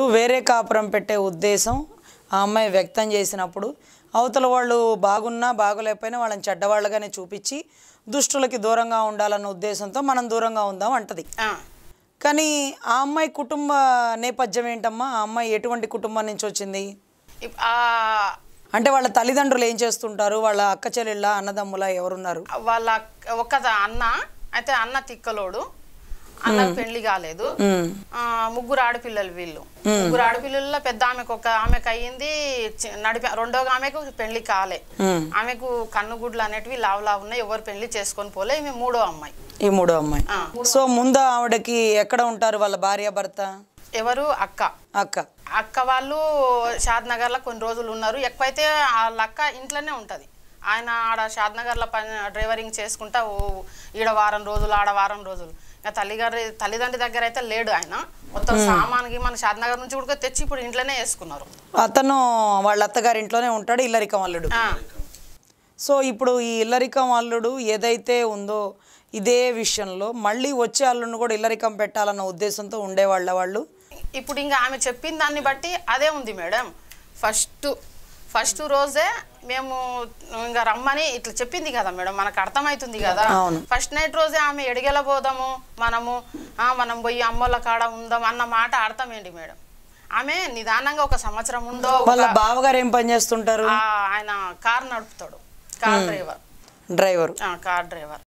వేరే కాపురం పెట్టే ఉద్దేశం ఆ అమ్మాయి వ్యక్తం చేసినప్పుడు అవతల వాళ్ళు బాగున్నా బాగోలేకపోయినా వాళ్ళని చెడ్డవాళ్ళగానే చూపించి దుష్టులకి దూరంగా ఉండాలన్న ఉద్దేశంతో మనం దూరంగా ఉందాం అంటది. కానీ ఆ అమ్మాయి కుటుంబ నేపథ్యం ఏంటమ్మా? ఆ అమ్మాయి ఎటువంటి కుటుంబం నుంచి వచ్చింది? అంటే వాళ్ళ తల్లిదండ్రులు ఏం చేస్తుంటారు? వాళ్ళ అక్క చెల్లెళ్ళ అన్నదమ్ముల ఎవరున్నారు? వాళ్ళ ఒక అన్న అయితే అన్న తిక్కలోడు, అన్నకు పెళ్లి కాలేదు. ముగ్గురు ఆడపిల్లలు వీళ్ళు. ముగ్గురు ఆడపిల్లల్లో పెద్ద ఆమెకు అయ్యింది, రెండో ఆమెకు పెళ్లి కాలే. ఆమెకు కన్నుగుడ్లు అనేటివి లావులా ఉన్నాయి, ఎవరు పెళ్లి చేసుకొని పోలే. ఈమె మూడో అమ్మాయి. ఈ మూడో అమ్మాయి. సో ముందు ఆవిడకి ఎక్కడ ఉంటారు వాళ్ళ భార్య భర్త? ఎవరు? అక్క వాళ్ళు షాద్ నగర్ లో కొన్ని రోజులు ఉన్నారు. ఎక్కువైతే వాళ్ళ అక్క ఇంట్లోనే ఉంటది. ఆయన ఆడ షాద్ నగర్ లో డ్రైవరింగ్ చేసుకుంటా ఈడ వారం రోజులు ఆడ వారం రోజులు. తల్లిదండ్రి దగ్గర అయితే లేడు ఆయన. మొత్తం సామాన్కి మన షాద్ నగర్ నుంచి కూడా తెచ్చి ఇప్పుడు ఇంట్లోనే వేసుకున్నారు. అతను వాళ్ళ అత్తగారి ఇంట్లోనే ఉంటాడు, ఇల్లరికం అల్లుడు. సో ఇప్పుడు ఈ ఇల్లరికం అల్లుడు ఏదైతే ఉందో ఇదే విషయంలో మళ్ళీ వచ్చే అల్లుడిని కూడా ఇల్లరికం పెట్టాలన్న ఉద్దేశంతో ఉండేవాళ్ళ వాళ్ళు. ఇప్పుడు ఇంకా ఆమె చెప్పిన దాన్ని బట్టి అదే ఉంది మేడం. ఫస్ట్ రోజే మేము ఇంకా రమ్మని ఇట్లా చెప్పింది కదా మేడం, మనకు అర్థమవుతుంది కదా. ఫస్ట్ నైట్ రోజే ఆమె ఎడిగెళ్ళబోదాము మనం పోయి అమ్మోళ్ళ కాడ ఉందాం అన్న మాట అర్థం ఏంటి మేడం? ఆమె నిదానంగా ఒక సంవత్సరం ఉందో. వాళ్ళ బావగారు ఏం పని చేస్తుంటారు? ఆయన కార్ నడుపుతాడు, కార్ డ్రైవర్. Car driver.